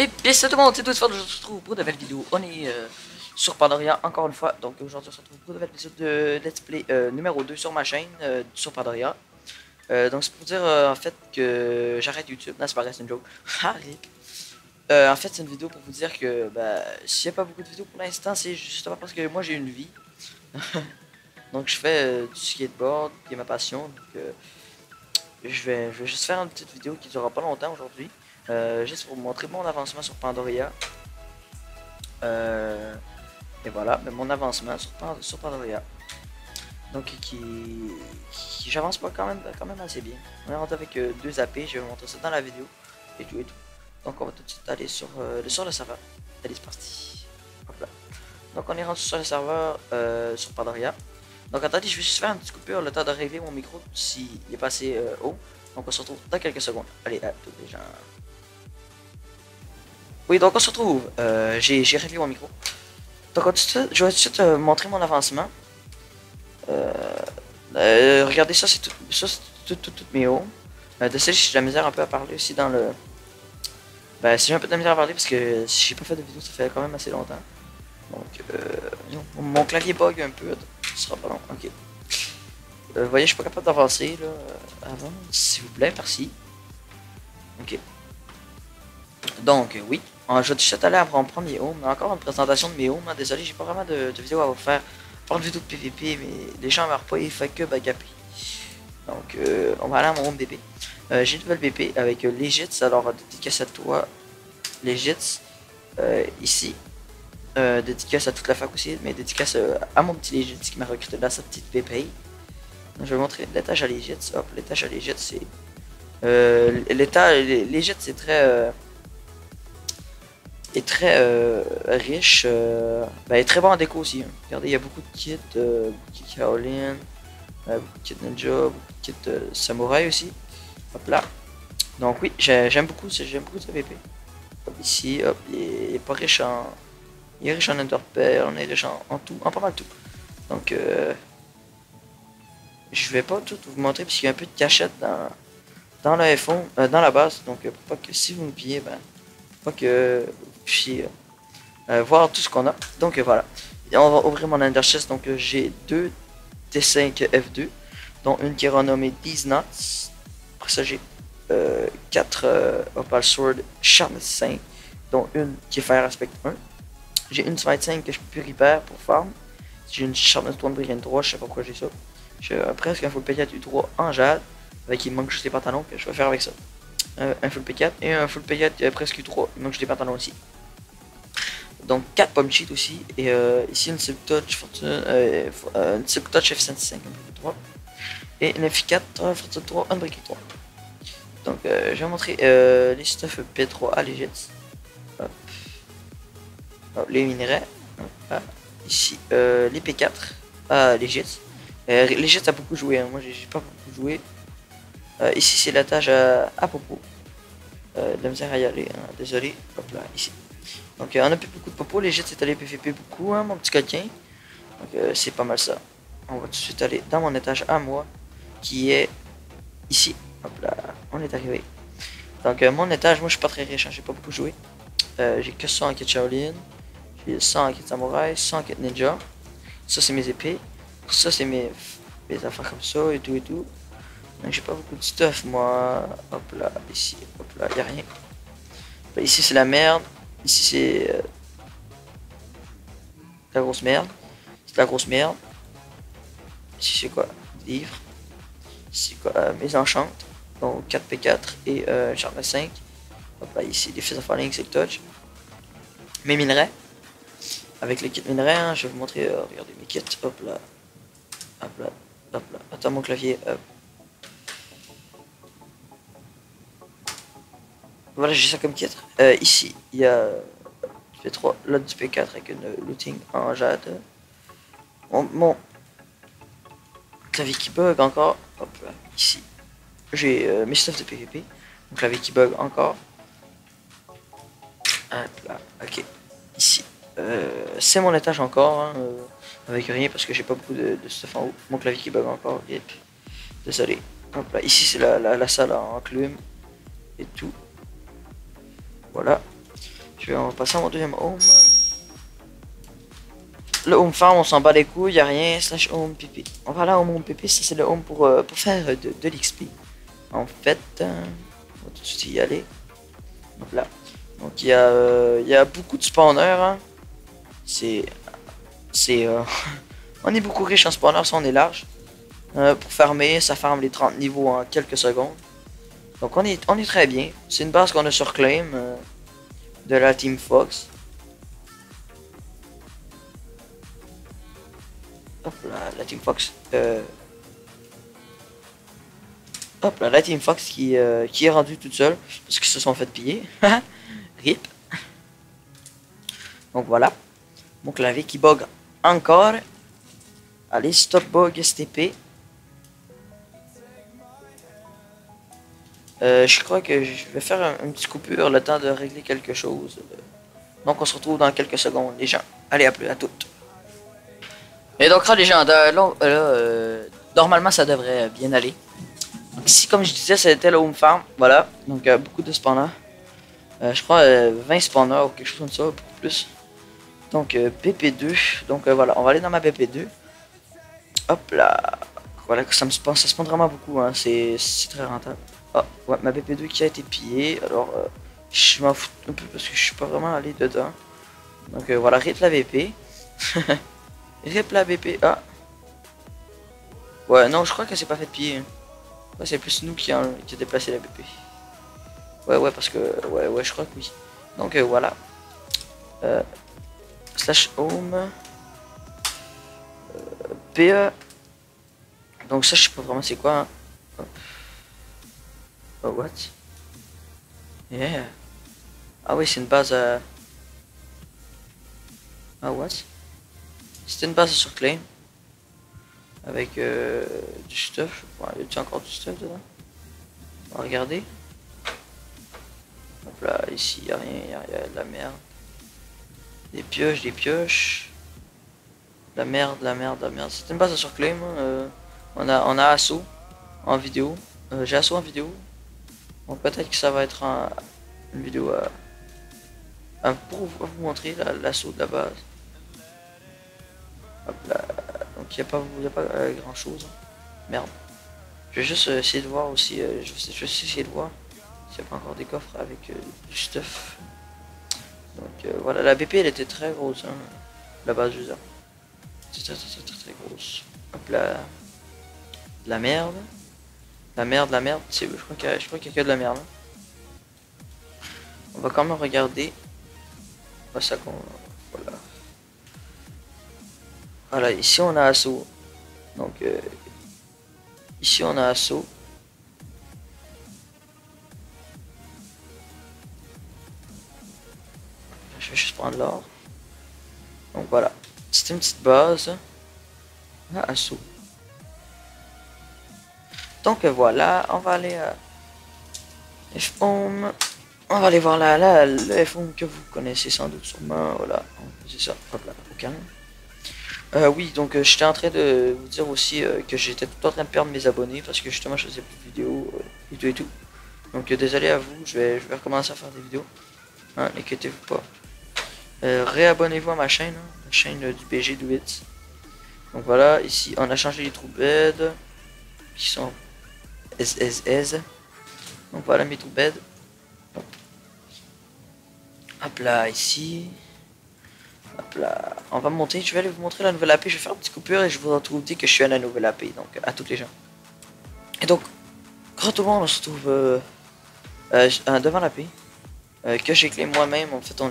Et bien c'est tout le monde, c'est tout de je se retrouve pour de nouvelles vidéos. On est sur Pandoria encore une fois. Donc aujourd'hui on se retrouve pour de nouvelles vidéos de Let's Play numéro 2 sur ma chaîne sur Pandoria. Donc c'est pour dire en fait que j'arrête YouTube. Non c'est pas vrai, c'est une joke. Arrête. En fait c'est une vidéo pour vous dire que bah, s'il n'y a pas beaucoup de vidéos pour l'instant, c'est justement parce que moi j'ai une vie. Donc je fais du skateboard, qui est ma passion. Donc je vais juste faire une petite vidéo qui durera pas longtemps aujourd'hui. Juste pour vous montrer mon avancement sur Pandoria. Et voilà, mon avancement sur Pandoria. Donc j'avance pas quand même assez bien. On est rentré avec 2 AP, je vais vous montrer ça dans la vidéo. Et tout. Donc on va tout de suite aller sur le serveur. Allez c'est parti. Hop là. Donc on est rendu sur le serveur sur Pandoria. Donc attendez, je vais juste faire une petite coupure le temps de régler mon micro s'il est passé haut. Donc on se retrouve dans quelques secondes. Allez, à tous les gens. Oui, donc on se retrouve. J'ai réglé mon micro. Donc je vais tout de suite montrer mon avancement. Regardez ça, c'est toutes mes homes. Désolé si j'ai de la misère un peu à parler aussi dans le... si j'ai un peu de la misère à parler parce que si j'ai pas fait de vidéo, ça fait quand même assez longtemps. Donc, mon clavier bug un peu. Ce sera pas long. Ok. Vous voyez, je suis pas capable d'avancer là. Avant, s'il vous plaît, merci. Ok. Donc, oui. Je vais tout de suite aller à mon premier home. Encore une présentation de mes homes. Désolé, j'ai pas vraiment de vidéo à vous faire. Pas de vidéo de PVP, mais les gens meurent pas, il fait que bagaper. Donc, on va aller à mon home BP. J'ai une nouvelle BP avec Legits. Alors, dédicace à toi, Legits. Ici. Dédicace à toute la fac aussi, mais dédicace à mon petit Legits qui m'a recruté dans sa petite BP. Donc, je vais vous montrer l'étage à Legits. Hop, l'étage à Legits, c'est. Legits, c'est très. Est très riche, est très bon en déco aussi. Hein. Regardez, il y a beaucoup de kits, beaucoup de kits Kaolin, beaucoup de kits Ninja, beaucoup de kits Samouraï aussi. Hop là. Donc oui, j'aime beaucoup ce VP. Hop, ici, hop, il est pas riche en... Il est riche en Enderpearl, on est riche en tout, en pas mal tout. Donc je vais pas tout vous montrer parce qu'il y a un peu de cachette dans le iPhone, dans la base. Donc pour pas que si vous me pillez, pour pas que vous puissiez voir tout ce qu'on a. Donc voilà. Et on va ouvrir mon Ender Chest. Donc j'ai 2 T5 F2, dont une qui est renommée These Nuts. Après ça j'ai 4 Opal Sword Sharpness 5, dont une qui est Fire Aspect 1. J'ai une Smite 5 que je peux repair pour farm. J'ai une Sharpness 1 Brilliant 3, je sais pas pourquoi j'ai ça. J'ai presque un full P4 U3 en jade, avec il manque juste les pantalons que je vais faire avec ça. Un full P4 et un full P4 presque U3, il manque juste les pantalons aussi. Donc 4 pommes cheat aussi, et ici une Silk Touch Fortune, une Silk Touch F105 3 et une F4 Fortune 3 Unbreaking 3. Donc je vais montrer les stuff P3 à Legits. Hop. Hop, les minerais. Hop, ici les P4 à Legits. Legits a beaucoup joué, hein. Moi j'ai pas beaucoup joué. Ici c'est la tâche à Popo. De la misère à y aller, hein. Désolé. Hop là, ici. Donc on a plus beaucoup de Popo, Legits c'est allé PVP beaucoup, hein, mon petit coquin. Donc c'est pas mal ça. On va tout de suite aller dans mon étage à moi, qui est ici. Hop là, on est arrivé. Donc mon étage, moi je suis pas très riche, hein, j'ai pas beaucoup joué. J'ai que 100 en kit Shaolin, j'ai 100 en kit Samouraï, 100 en kit Ninja. Ça c'est mes épées, ça c'est mes affaires comme ça et tout. Donc j'ai pas beaucoup de stuff moi. Hop là, ici, hop là, y a rien. Là, ici c'est la merde, ici c'est la grosse merde. C'est la grosse merde. Ici c'est quoi? Livre. Ici c'est quoi? Mes enchantes. Donc 4P4 et Charme 5. Hop là, ici les Fils of Falling, c'est le touch. Mes minerais. Avec les kits minerais, hein, je vais vous montrer. Regardez mes kits. Hop là. Hop là. Hop là. Attends mon clavier. Hop. Voilà, j'ai ça comme kit. Ici, il y a du P3, là du P4 avec une looting en jade. Mon clavier qui bug encore. Hop là, ici. J'ai mes stuff de PVP. Mon clavier qui bug encore. Hop là, ok. Ici. C'est mon étage encore, hein, avec rien parce que j'ai pas beaucoup de stuff en haut. Mon clavier qui bug encore. Yep. Désolé. Hop là, ici c'est la salle en enclume et tout. Voilà. on va passer à mon deuxième home. Le home farm, on s'en bat les couilles, y a rien. Slash home pp. On va aller à home pp, ça c'est le home pour faire de l'XP. En fait, on va tout de suite y aller. Hop là. Donc il y a beaucoup de spawners. Hein. On est beaucoup riche en spawners, ça on est large. Pour farmer, ça farme les 30 niveaux en quelques secondes. Donc on est très bien. C'est une base qu'on a sur Claim de la Team Fox. Hop là, la Team Fox. Hop là, la Team Fox qui est rendue toute seule parce qu'ils se sont fait piller. RIP. Donc voilà. Mon clavier qui bug encore. Allez, stop bug STP. Je crois que je vais faire une petite coupure, le temps de régler quelque chose. Donc on se retrouve dans quelques secondes, les gens. Allez, à plus, à toutes. Et donc là, les gens, normalement ça devrait bien aller. Donc ici, comme je disais, c'était le home farm. Voilà, donc beaucoup de spawners. Je crois 20 spawners ou quelque chose comme ça, beaucoup plus. Donc BP2, donc voilà, on va aller dans ma BP2. Hop là, voilà, ça spawn vraiment beaucoup, hein. C'est très rentable. Ah, ouais, ma BP2 qui a été pillée, alors je m'en fous un peu parce que je suis pas vraiment allé dedans. Donc voilà, rip la BP. Rip la BP, ah. Ouais, non, je crois que c'est pas fait piller. Hein. Ouais, c'est plus nous qui a déplacé la BP. Ouais, parce que, ouais, je crois que oui. Donc voilà. Slash home. PE. Donc ça, je sais pas vraiment c'est quoi. Hein. Hop. Oh, what? Yeah. Ah oui, c'est une base à... Ah, what? C'était une base sur Claim. Avec du stuff. Bon, y a-t-il encore du stuff dedans? On va regarder. Hop là, ici, y a rien, y a de la merde. Des pioches. La merde. C'est une base sur Claim. On a assaut en vidéo. J'ai assaut en vidéo. Donc peut-être que ça va être une vidéo pour vous montrer l'assaut de la base. Hop là. Donc il n'y a pas grand chose. Merde. Je vais juste essayer de voir aussi. Je vais essayer de voir s'il n'y a pas encore des coffres avec du stuff. Donc voilà, la BP elle était très grosse. Hein, la base user. C'était très grosse. Hop là. De la merde. La merde. Je crois qu'il y a que de la merde. On va quand même regarder. Ça qu'on. Voilà. Voilà, ici on a assaut. Donc ici on a assaut. Je vais juste prendre l'or. Donc voilà. C'est une petite base. On a assaut. Donc voilà, on va aller à F-Home. On va aller voir là, le F-Home que vous connaissez sans doute sûrement. Voilà, c'est ça. Hop là, au calme. Oui, donc j'étais en train de vous dire aussi que j'étais tout en train de perdre mes abonnés parce que justement je faisais plus de vidéos et tout. Donc désolé à vous, je vais recommencer à faire des vidéos. Hein, n'inquiétez-vous pas. Réabonnez-vous à ma chaîne, hein, la chaîne du BG Duits. Donc voilà, ici on a changé les trous beds qui sont SSS. Donc voilà mes trous beds. Hop là, ici. Hop là, on va monter, je vais aller vous montrer la nouvelle AP, je vais faire une petite coupure et je vous retrouve dès que je suis à la nouvelle AP, donc à toutes les gens. Et donc, grand tout le monde, on se trouve devant l'AP, que j'ai clé moi-même, en fait on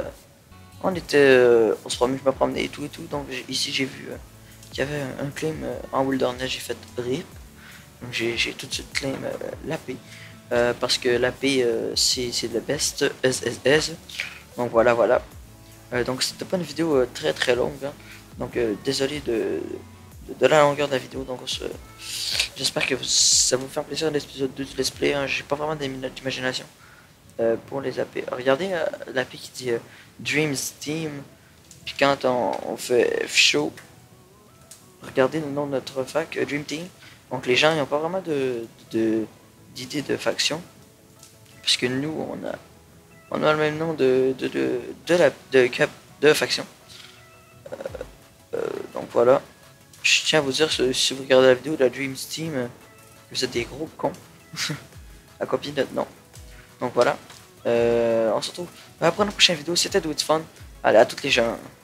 se me promenait et tout, donc ici j'ai vu qu'il y avait un claim en wilderness, j'ai fait RIP, donc j'ai tout de suite claim l'AP, parce que l'AP c'est le best SSS, donc voilà. Donc c'était pas une vidéo très longue, hein. Donc désolé de la longueur de la vidéo, donc j'espère que ça vous faire plaisir l'épisode 2 du let's play, hein. J'ai pas vraiment des minutes d'imagination pour les AP. Regardez l'AP qui dit Dreams Team, puis quand on fait show, regardez le nom de notre fac, Dream Team, donc les gens n'ont pas vraiment d'idée de faction, puisque nous On a le même nom de faction. Donc voilà. Je tiens à vous dire, si vous regardez la vidéo de la Dream Team, que vous êtes des gros cons. À copier notre nom. Donc voilà. On se retrouve après la prochaine vidéo. C'était Do It Fun. Allez, à toutes les gens.